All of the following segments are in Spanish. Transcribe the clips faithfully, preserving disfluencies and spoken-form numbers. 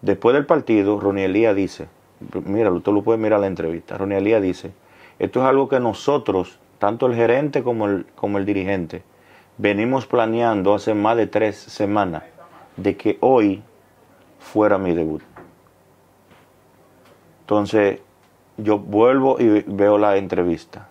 Después del partido, Ronnie Elías dice, míralo, tú lo puedes mirar la entrevista, Ronnie Elías dice, esto es algo que nosotros, tanto el gerente como el, como el dirigente, venimos planeando hace más de tres semanas de que hoy fuera mi debut. Entonces, yo vuelvo y veo la entrevista.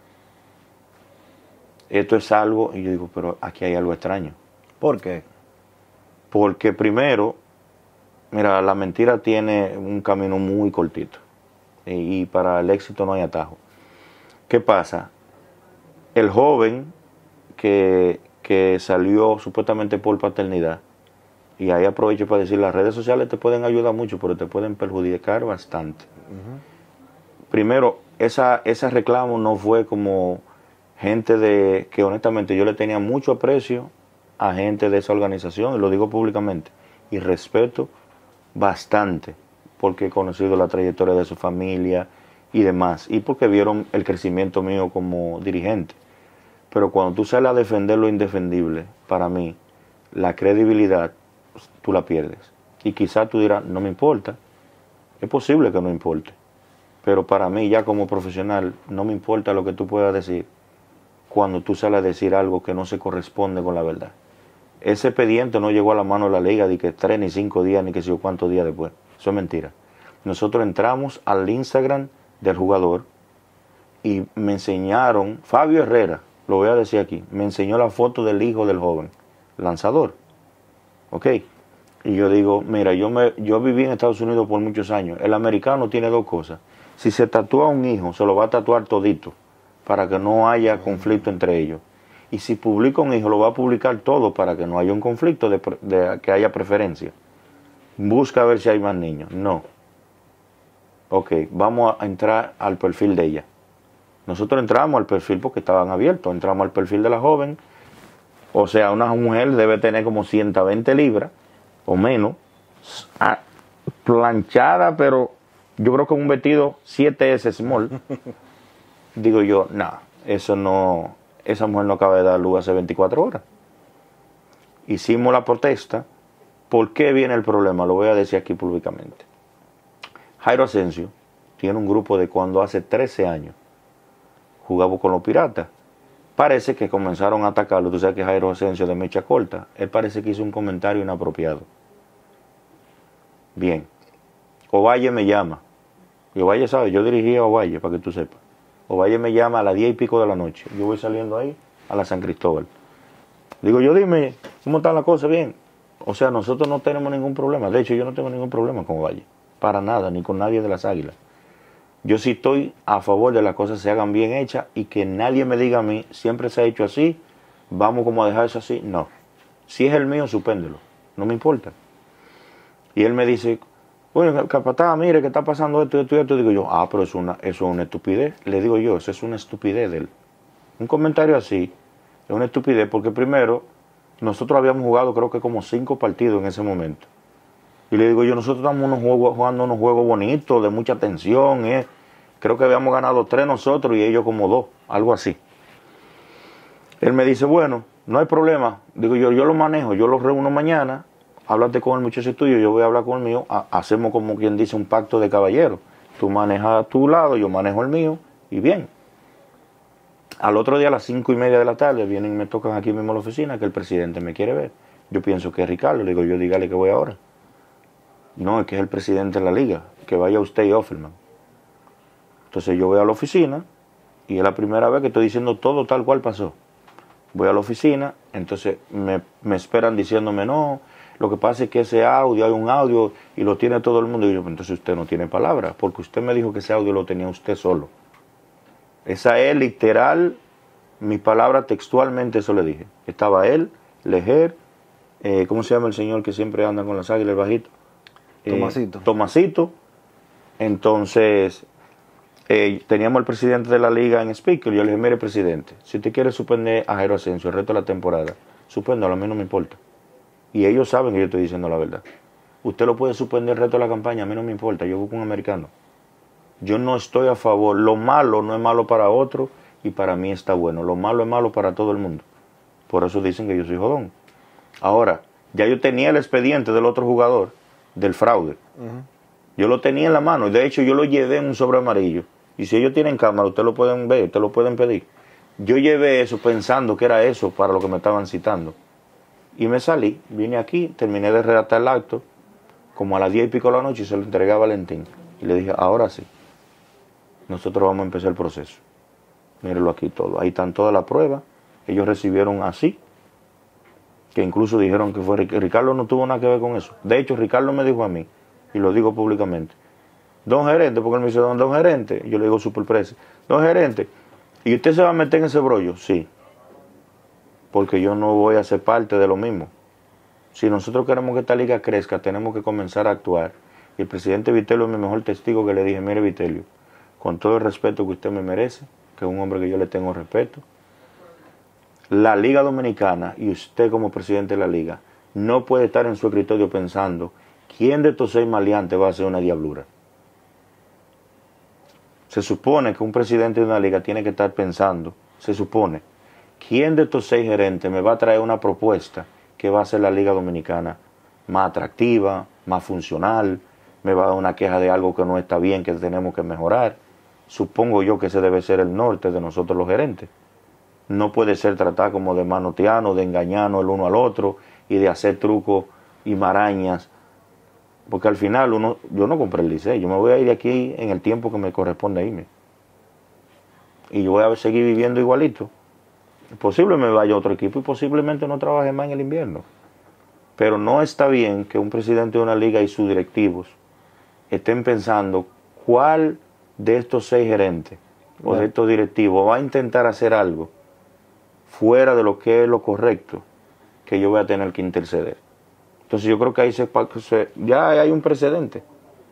Esto es algo, y yo digo, pero aquí hay algo extraño. ¿Por qué? Porque primero, mira, la mentira tiene un camino muy cortito. Y, y para el éxito no hay atajo. ¿Qué pasa? El joven que, que salió supuestamente por paternidad, y ahí aprovecho para decir, las redes sociales te pueden ayudar mucho, pero te pueden perjudicar bastante. Uh-huh. Primero, esa, ese reclamo no fue como gente de que honestamente yo le tenía mucho aprecio a gente de esa organización, y lo digo públicamente, y respeto bastante, porque he conocido la trayectoria de su familia y demás, y porque vieron el crecimiento mío como dirigente. Pero cuando tú sales a defender lo indefendible, para mí, la credibilidad, tú la pierdes. Y quizás tú dirás, no me importa. Es posible que no importe. Pero para mí, ya como profesional, no me importa lo que tú puedas decir cuando tú sales a decir algo que no se corresponde con la verdad. Ese expediente no llegó a la mano de la liga de que tres ni cinco días ni que sé yo cuántos días después. Eso es mentira. Nosotros entramos al Instagram del jugador y me enseñaron, Fabio Herrera, lo voy a decir aquí, me enseñó la foto del hijo del joven, lanzador. ¿Ok? Y yo digo, mira, yo, me, yo viví en Estados Unidos por muchos años. El americano tiene dos cosas. Si se tatúa un hijo, se lo va a tatuar todito, para que no haya conflicto entre ellos. Y si publica un hijo, lo va a publicar todo para que no haya un conflicto, de, de que haya preferencia. Busca a ver si hay más niños. No. Ok, vamos a entrar al perfil de ella. Nosotros entramos al perfil porque estaban abiertos. Entramos al perfil de la joven. O sea, una mujer debe tener como ciento veinte libras o menos. Planchada, pero yo creo que un vestido siete ese small. Digo yo, nada, eso no, esa mujer no acaba de dar luz hace veinticuatro horas. Hicimos la protesta. ¿Por qué viene el problema? Lo voy a decir aquí públicamente. Jairo Asensio tiene un grupo de cuando hace trece años jugaba con los Piratas. Parece que comenzaron a atacarlo. Tú sabes que Jairo Asensio de mecha corta. Él parece que hizo un comentario inapropiado. Bien. Ovalle me llama. Y Ovalle sabe, yo dirigí a Ovalle, para que tú sepas. Ovalle me llama a las diez y pico de la noche. Yo voy saliendo ahí a la San Cristóbal. Digo yo, dime, ¿cómo están las cosas? Bien. O sea, nosotros no tenemos ningún problema. De hecho, yo no tengo ningún problema con Ovalle. Para nada, ni con nadie de las Águilas. Yo sí estoy a favor de las cosas se hagan bien hechas y que nadie me diga a mí, siempre se ha hecho así, vamos como a dejar eso así. No. Si es el mío, supéndelo. No me importa. Y él me dice, bueno, capataz, mire que está pasando esto, esto y esto. Digo yo, ah, pero es una, eso es una estupidez. Le digo yo, eso es una estupidez de él. Un comentario así es una estupidez porque primero, nosotros habíamos jugado creo que como cinco partidos en ese momento. Y le digo yo, nosotros estamos unos juegos, jugando unos juegos bonitos, de mucha tensión. ¿eh? Creo que habíamos ganado tres nosotros y ellos como dos, algo así. Él me dice, bueno, no hay problema. Digo yo, yo lo manejo, yo lo reúno mañana, háblate con el muchacho tuyo, yo voy a hablar con el mío, ha, hacemos como quien dice un pacto de caballero. Tú manejas tu lado, yo manejo el mío, y bien. Al otro día a las cinco y media de la tarde vienen y me tocan aquí mismo en la oficina que el presidente me quiere ver. Yo pienso que es Ricardo, le digo yo, dígale que voy ahora. No, es que es el presidente de la liga, que vaya usted y Offerman. Entonces yo voy a la oficina y es la primera vez que estoy diciendo todo tal cual pasó. Voy a la oficina, entonces me, me esperan diciéndome, no, lo que pasa es que ese audio, hay un audio y lo tiene todo el mundo. Y yo, entonces usted no tiene palabra, porque usted me dijo que ese audio lo tenía usted solo. Esa es literal, mi palabra textualmente, eso le dije. Estaba él, Lejer, eh, ¿cómo se llama el señor que siempre anda con las águilas, el bajito? Tomasito. Eh, Tomasito. Entonces, eh, teníamos al presidente de la liga en speaker. Yo le dije, mire, presidente, si usted quiere suspender a Jairo Asensio el resto de la temporada, suspéndalo, a mí no me importa. Y ellos saben que yo estoy diciendo la verdad. Usted lo puede suspender el resto de la campaña, a mí no me importa, yo busco un americano. Yo no estoy a favor. Lo malo no es malo para otro y para mí está bueno. Lo malo es malo para todo el mundo. Por eso dicen que yo soy jodón. Ahora, ya yo tenía el expediente del otro jugador del fraude. Uh-huh. Yo lo tenía en la mano, y de hecho yo lo llevé en un sobre amarillo. Y si ellos tienen cámara, ustedes lo pueden ver, ustedes lo pueden pedir. Yo llevé eso pensando que era eso para lo que me estaban citando. Y me salí, vine aquí, terminé de redactar el acto, como a las diez y pico de la noche, y se lo entregué a Valentín. Y le dije, ahora sí, nosotros vamos a empezar el proceso. Mírenlo aquí todo, ahí están todas las pruebas. Ellos recibieron así, que incluso dijeron que fue Ricardo, no tuvo nada que ver con eso. De hecho, Ricardo me dijo a mí, y lo digo públicamente, don gerente, porque él me dice, don, don gerente, yo le digo superpresa, don gerente, ¿y usted se va a meter en ese brollo? Sí, porque yo no voy a ser parte de lo mismo. Si nosotros queremos que esta liga crezca, tenemos que comenzar a actuar. Y el presidente Vitelio es mi mejor testigo, que le dije, mire Vitelio, con todo el respeto que usted me merece, que es un hombre que yo le tengo respeto, la Liga Dominicana y usted como presidente de la liga no puede estar en su escritorio pensando quién de estos seis maleantes va a hacer una diablura. Se supone que un presidente de una liga tiene que estar pensando, se supone, quién de estos seis gerentes me va a traer una propuesta que va a hacer la Liga Dominicana más atractiva, más funcional, me va a dar una queja de algo que no está bien, que tenemos que mejorar. Supongo yo que ese debe ser el norte de nosotros los gerentes. No puede ser tratado como de manoteano, de engañarnos el uno al otro y de hacer trucos y marañas. Porque al final uno, yo no compré el Licey, yo me voy a ir de aquí en el tiempo que me corresponde irme. Y yo voy a seguir viviendo igualito. Posiblemente me vaya a otro equipo y posiblemente no trabaje más en el invierno. Pero no está bien que un presidente de una liga y sus directivos estén pensando cuál de estos seis gerentes o de estos directivos va a intentar hacer algo fuera de lo que es lo correcto, que yo voy a tener que interceder. Entonces yo creo que ahí se, se, ya hay un precedente.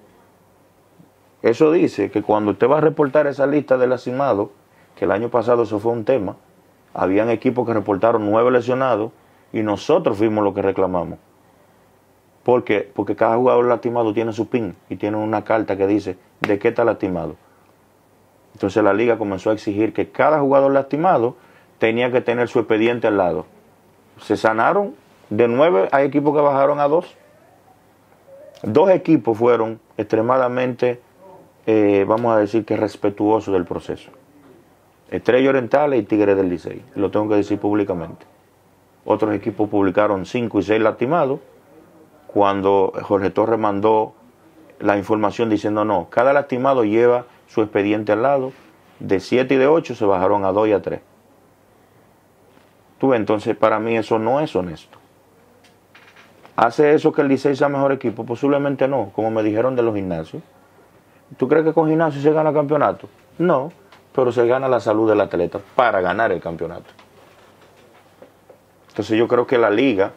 Eso dice que cuando usted va a reportar esa lista de lastimados, que el año pasado eso fue un tema, habían equipos que reportaron nueve lesionados y nosotros fuimos los que reclamamos. ¿Por qué? Porque cada jugador lastimado tiene su pin y tiene una carta que dice de qué está lastimado. Entonces la liga comenzó a exigir que cada jugador lastimado tenía que tener su expediente al lado. Se sanaron, de nueve hay equipos que bajaron a dos. Dos equipos fueron extremadamente, eh, vamos a decir que respetuosos del proceso. Estrella Orientales y Tigres del Licey, lo tengo que decir públicamente. Otros equipos publicaron cinco y seis lastimados, cuando Jorge Torres mandó la información diciendo no, cada lastimado lleva su expediente al lado, de siete y de ocho se bajaron a dos y a tres. Tú ves, entonces para mí eso no es honesto. ¿Hace eso que el Licey sea mejor equipo? Posiblemente no, como me dijeron de los gimnasios. ¿Tú crees que con gimnasio se gana campeonato? No, pero se gana la salud del atleta para ganar el campeonato. Entonces yo creo que la liga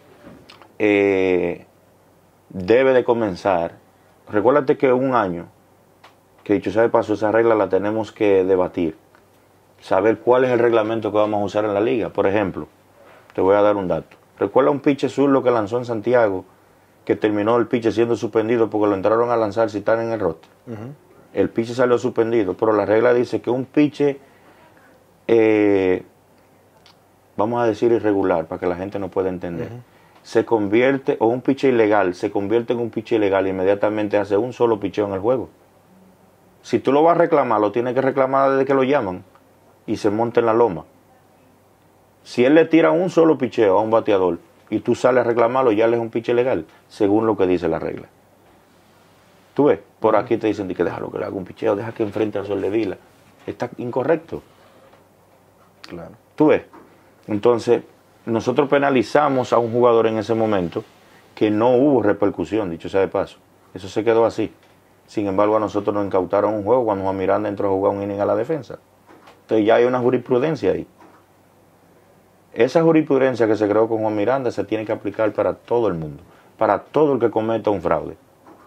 eh, debe de comenzar. Recuérdate que un año, que dicho sea de paso, esa regla la tenemos que debatir. Saber cuál es el reglamento que vamos a usar en la liga. Por ejemplo, te voy a dar un dato. Recuerda un pitcher zurdo que lanzó en Santiago, que terminó el pitcher siendo suspendido porque lo entraron a lanzar si están en el roster. Uh-huh. El pitcher salió suspendido, pero la regla dice que un pitcher, eh, vamos a decir irregular, para que la gente no pueda entender, uh-huh, se convierte, o un pitcher ilegal, se convierte en un pitcher ilegal e inmediatamente hace un solo pitcheo en el juego. Si tú lo vas a reclamar, lo tienes que reclamar desde que lo llaman y se monta en la loma. Si él le tira un solo picheo a un bateador y tú sales a reclamarlo, ya le es un piche legal, según lo que dice la regla. Tú ves, por aquí te dicen que déjalo que le haga un picheo, deja que enfrente al Sol de Vila. Está incorrecto. Claro. Tú ves. Entonces, nosotros penalizamos a un jugador en ese momento que no hubo repercusión, dicho sea de paso. Eso se quedó así. Sin embargo, a nosotros nos incautaron un juego cuando Juan Miranda entró a jugar un inning a la defensa. Entonces ya hay una jurisprudencia ahí. Esa jurisprudencia que se creó con Juan Miranda se tiene que aplicar para todo el mundo, para todo el que cometa un fraude.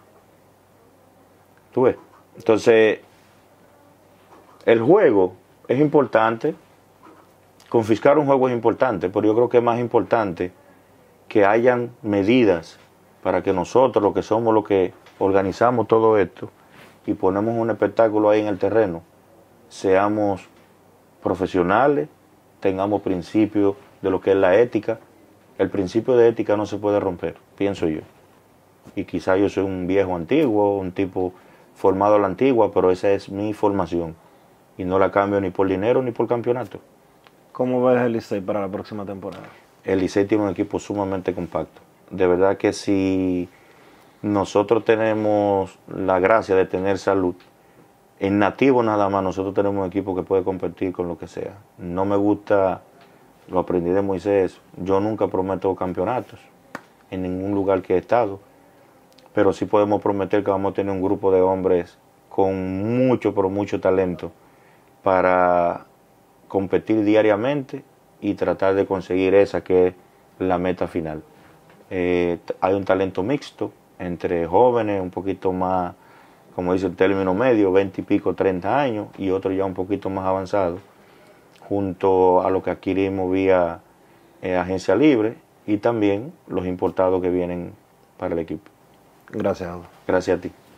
¿Tú ves? Entonces, el juego es importante, confiscar un juego es importante, pero yo creo que es más importante que hayan medidas para que nosotros, los que somos los que organizamos todo esto y ponemos un espectáculo ahí en el terreno, seamos profesionales, tengamos principios de lo que es la ética. El principio de ética no se puede romper, pienso yo. Y quizá yo soy un viejo antiguo, un tipo formado a la antigua, pero esa es mi formación. Y no la cambio ni por dinero ni por campeonato. ¿Cómo ves el Licey para la próxima temporada? El Licey tiene un equipo sumamente compacto. De verdad que si nosotros tenemos la gracia de tener salud, en nativo nada más, nosotros tenemos un equipo que puede competir con lo que sea. No me gusta, lo aprendí de Moisés, yo nunca prometo campeonatos en ningún lugar que he estado, pero sí podemos prometer que vamos a tener un grupo de hombres con mucho, pero mucho talento para competir diariamente y tratar de conseguir esa que es la meta final. Eh, hay un talento mixto entre jóvenes, un poquito más, como dice el término medio, veinte y pico, treinta años, y otros ya un poquito más avanzados, junto a lo que adquirimos vía eh, agencia libre y también los importados que vienen para el equipo. Gracias, Aldo. Gracias a ti.